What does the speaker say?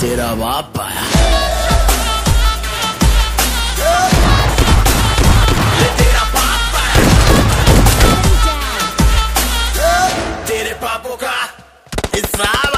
तेरा बाप आया। तेरा बाप आया, तेरे पापों का हिसाब